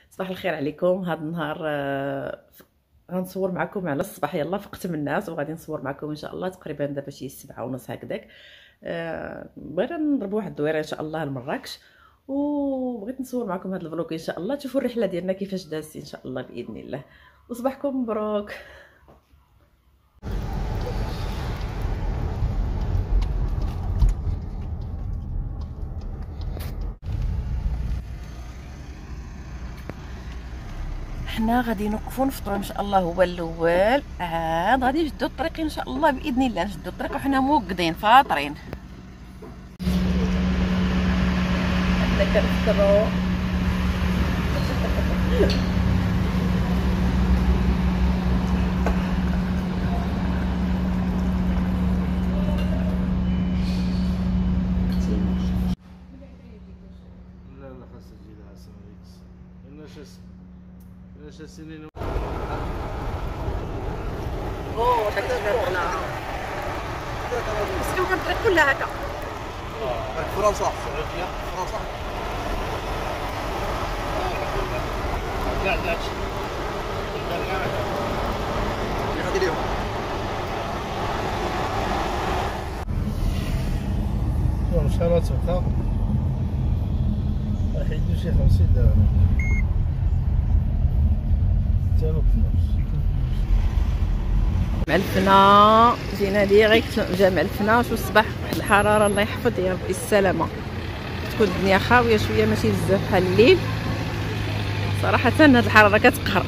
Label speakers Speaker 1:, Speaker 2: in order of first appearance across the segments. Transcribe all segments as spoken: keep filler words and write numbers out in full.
Speaker 1: صباح الخير عليكم. هذا النهار آه، غنصور معكم على الصباح. يلا فقت من الناس وغادي نصور معكم ان شاء الله تقريبا دابا شي سبعة ونص هكذاك. آه، بغينا نضربوا واحد الدويره ان شاء الله لمراكش، وبغيت نصور معكم هذا الفلوق ان شاء الله تشوفوا الرحله ديالنا كيفاش دازت ان شاء الله باذن الله. وصباحكم مبروك. حنا غادي نوقفوا نفطروا ان شاء الله هو الاول، عاد غادي نجدوا الطريق ان شاء الله باذن الله، نجدوا الطريق وحنا موقدين فاطرين. حنا كنفطروا
Speaker 2: لا لا خاص تجي لها سماريكس انا شاس انا شاسينين
Speaker 1: اوه واش كتبان هنا مسكين الطريق كلها هكا.
Speaker 2: فرنسا سعوديه فرنسا كاع داكشي غادي ليهم شحال تبقى راح يدير شي خمسين درهم حتى لو
Speaker 1: معلفنا جينا ديريكت جا معلفنا. شو الصباح واحد الحراره الله يحفظ يا ربي السلامه، تكون الدنيا خاويه شويه ماشي بزاف بحال الليل. صراحه هاد الحراره كتقهر.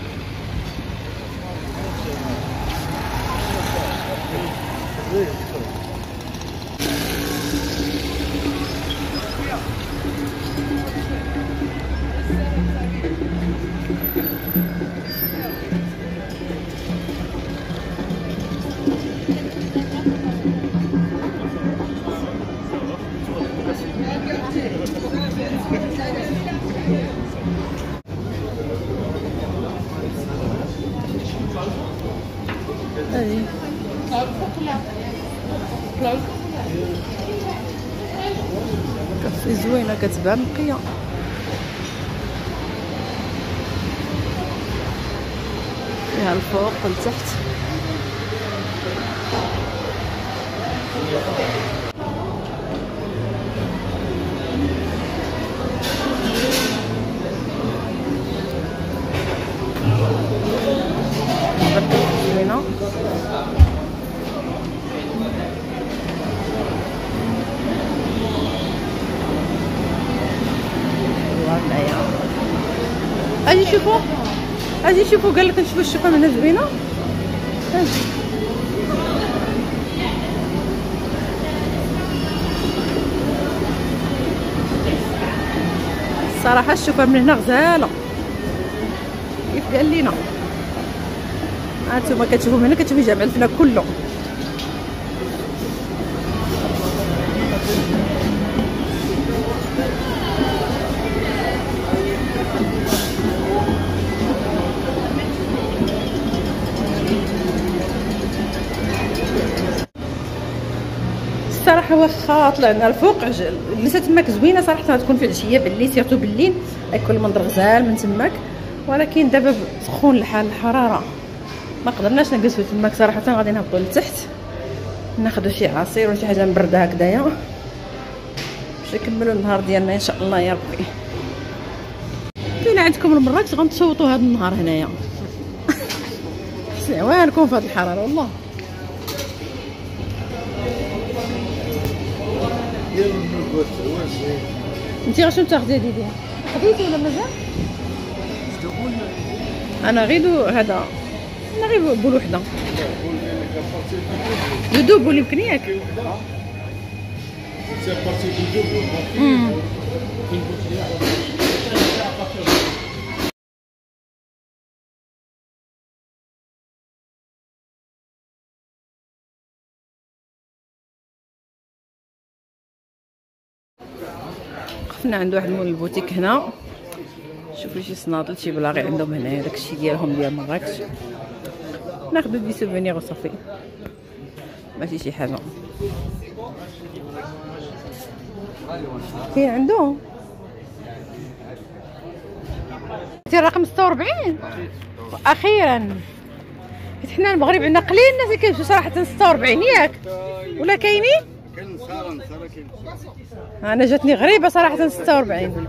Speaker 1: هذه كافي زوينه كتبان نقيه. فيها الفوق والتحت. زوينه اجي شوفوا اجي شوفوا قال لك نشوفوا الشقه من هنا زوينه. الصراحه الشقه من هنا غزاله كيف قال لينا. هانتوما كتشوفوا من هنا كتشوفوا جامع الفنا كله. الصراحه واخا طلعنا الفوق الجلسه تماك زوينه صراحه، غتكون في العشيه بالليل سيرتو بالليل غيكون المنظر غزال من تماك، ولكن دابا سخون الحال الحراره ما قدرناش نجلسوا تماك صراحه. غادي نهبطوا لتحت ناخذوا شي عصير ولا شي حاجه مبرده هكذايا باش نكملوا النهار ديالنا ان شاء الله يا ربي. كاين عندكم المراكش غنتصوتوا هذا النهار هنايا حسن عوانكم في هذه الحراره والله. انتي غاشنو تاخدي ديدي؟ خديتي ولا مازال؟ انا غير هذا انا غير بول وحده دو بول يمكن ياك. وقفنا عند واحد مول البوتيك هنا، شوفوا شي صنادل شي بلاغي عندهم هنايا داكشي ديالهم ديال مراكش. ناخذ دي سوفونير وصافي ماشي شي حاجه. كاين عندهم انت الرقم ستة وأربعين اخيرا. حنا المغرب عندنا قليل الناس اللي كيمشيو صراحه ستة وأربعين ياك ولا كاينين؟
Speaker 2: كاين نصارى نصارى كاين.
Speaker 1: انا جاتني غريبه صراحه ستة وأربعين.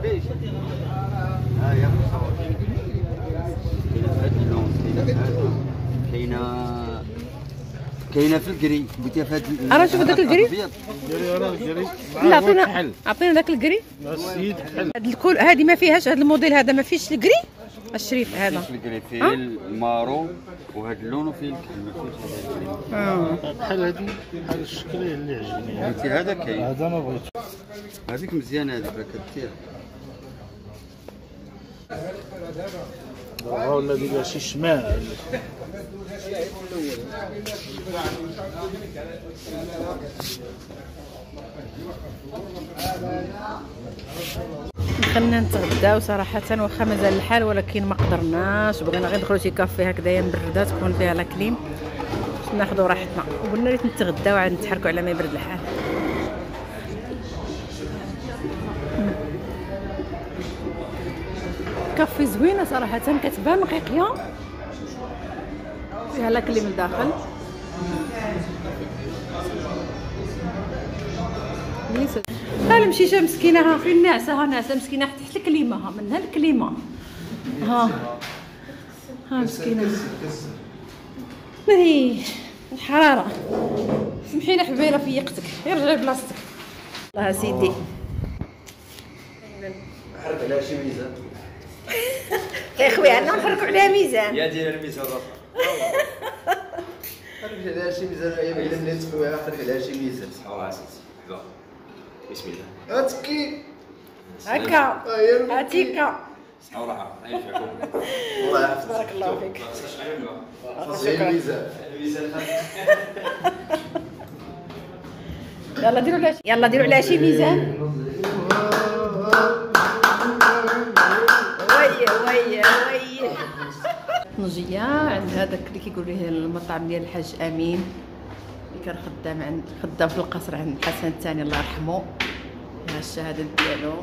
Speaker 3: كاينه كاينه في الكري بغيتيها في هاد.
Speaker 1: انا نشوف داك الكري.
Speaker 2: ديري راه ديري.
Speaker 1: لا عطينا عطينا داك الكري.
Speaker 2: السيد كحل.
Speaker 1: هاد الكل هادي ما فيهاش، هاد الموديل هذا ما فيهش الكري. الشريف هذا
Speaker 3: في الكري فيه المارو وهاد اللون وفيه الكحل ما فيهش هذا.
Speaker 1: اه
Speaker 2: بحال هادي بحال الشكل اللي عجبني.
Speaker 3: بغيتي هذا كاين.
Speaker 2: هذا ما بغيتش.
Speaker 3: هذيك مزيانه هذيك راه كدير.
Speaker 2: ها ولا دير شي شماع.
Speaker 1: دخلنا نتغداو صراحه واخا مازال الحال، ولكن ما قدرناش، بغينا غير ندخلو شي كافي هكذايا مبرده تكون فيها لا كليم باش ناخذوا راحتنا، وقلنا ريت نتغداو عاد نتحركوا على ما يبرد الحال. كافي زوينه صراحه، كتبان نقيقيه فيها لا كليم لداخل. ها المشيشه مسكينه، ها فين ناعسه، ها ناعسه مسكينه تحت الكليمه، ها منها الكليمه، ها ها مسكينه. ما هي الحراره. سمحي لي حبيبه فيقتك، يرجع لبلاصتك. الله سيدي
Speaker 3: حرك عليها شي ميزان.
Speaker 1: يا خويا عندنا نحركوا عليها ميزان.
Speaker 3: يا دير الميزان راسها. حرك عليها شي ميزان، هي بعدا ملي تخويها حرك عليها شي ميزان. صحوا عسيتي. بسم الله. هاتكي
Speaker 1: هكا هاتيكا.
Speaker 3: صحوا راحه ينفعكم. الله يحفظك.
Speaker 1: بارك الله فيك.
Speaker 3: شكرا. الميزان.
Speaker 1: يلا ديروا لها يلا ديروا لها شي ميزان. وي وي وي. نجيه عند هذاك اللي كيقول ليه المطعم ديال الحاج امين اللي كان خدام عند خدام في القصر عند الحسن الثاني الله يرحمه. ها الشهاده ديالو.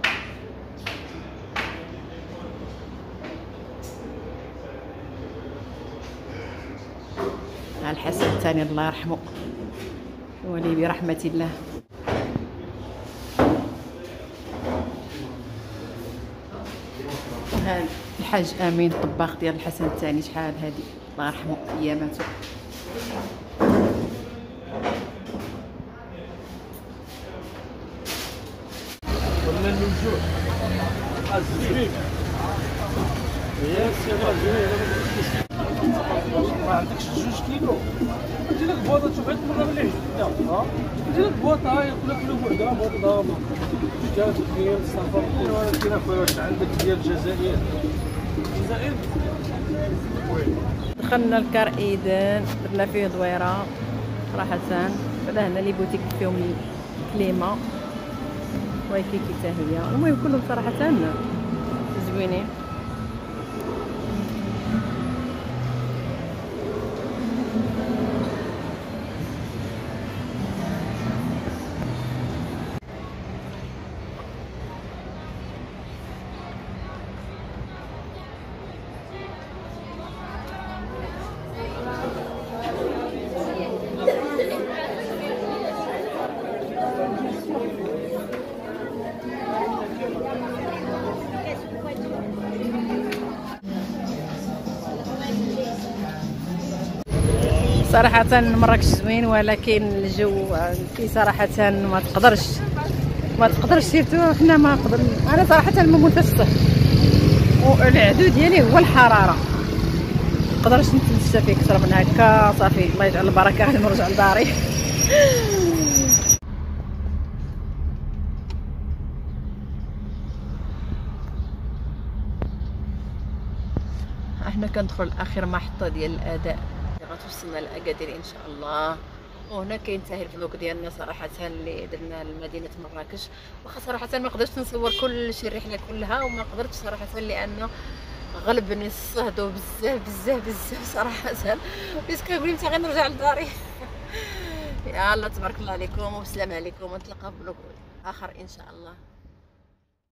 Speaker 1: ها الحسن الثاني الله يرحمه ولي برحمه الله. ها الحاج امين الطباخ ديال الحسن الثاني، شحال هادي الله يرحمه اياماته.
Speaker 2: ولا الممجوع الزبيب يا سي الزبيب. ما عندكش جوج كيلو دير لك بواطه، تشوف عند المره اللي عجبتنا ها دير لك بواطه هاي كل كيلو وحده بواطه ضامه جات ديال السفر. ولكن اخويا واش عندك ديال الجزائر؟ الجزائر
Speaker 1: دخلنا لكار ايدن درنا فيه دويره صراحه. بعدا هنا لي بوتيك فيهم الكليمه وايكيكي حتى هي. المهم كلهم صراحه زوينين. صراحة مراكش زوين، ولكن الجو فيه صراحة ما تقدرش ما تقدرش سيرتو حنا ما نقدر. انا صراحة ما متفسح، والعدو ديالي هو الحرارة، ما نقدرش نتمشى فيه اكثر من هكا. صافي الله يجعل البركة نرجع لداري. احنا كندخل اخر محطة ديال الاداء، غتوصلنا لاكادير ان شاء الله. وهنا كاين حتى الفندق ديالنا صراحه اللي درنا لمدينه مراكش. واخا صراحه ما قدرتش نصور كل شي الرحله كلها، وما قدرتش صراحه لانه غلبني الصهد بزاف بزاف بزاف صراحه. بس كنقول متى غنرجع لداري. يلا تبارك الله عليكم والسلام عليكم، ونتلاقاو في فلوق اخر ان شاء الله.